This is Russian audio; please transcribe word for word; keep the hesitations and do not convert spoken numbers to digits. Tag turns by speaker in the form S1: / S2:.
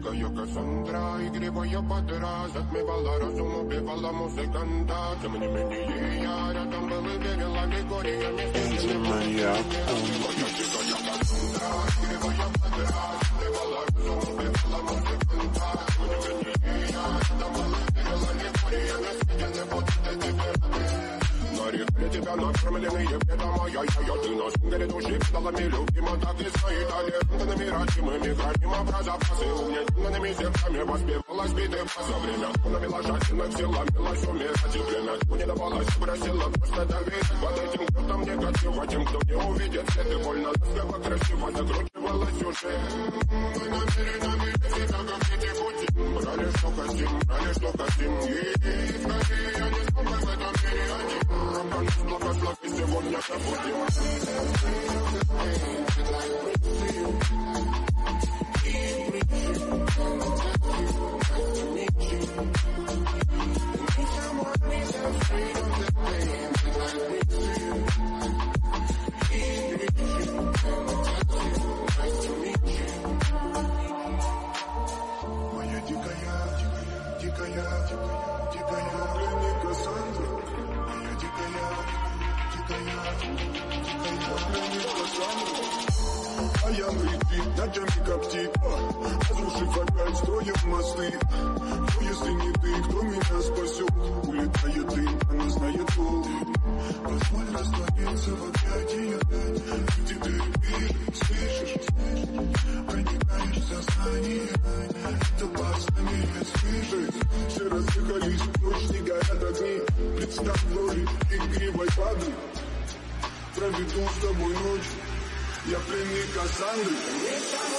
S1: дикая Кассандра, игривая подра, затмевала разум, убивала музыканта. Тем не менее я рядом был и верил аллегориями.
S2: Angel Maniac.
S1: Моя дикая Кассандра, игривая подра, затмевала разум, убивала музыканта. Тем не менее я рядом был и верил аллегориями. Я не буду для тебя. Нарекли тебя накормленные предом, а я-я-я. Ты на сингере души педалами любима, так и стоит аллергенными родимыми. Храним образопасы, угнетенными сердцами воспевалась биты за время. Навела жадина, все ломилась умирать. И время не давалось, просила просто доверять. Под этим кто-то негатива, тем, кто не увидит свет. И больно ласково, красиво закручивалась уже. Мы намеренными всегда как дети пути. Брали, что хотим, брали, что хотим. И скорее я не смог в этом мире один. Благослови сегодня забудем. Моя дикая, дикая, дикая пленник Кассандра. Моя дикая, дикая, дикая пленник Кассандра. А я летит, ночами коптит, разрушив опять, строим мосты. Но если не ты, кто меня спасет? Улетает дым, она знает пол. Позволь раствориться в объятиях. Где ты видишь, слышишь? Проникаешь в сознание. Это познание слышит. Все разъехались, ночь не горят огни. Представь в роли игривой воды. Проведу с тобой ночь. Я пленник Кассандры.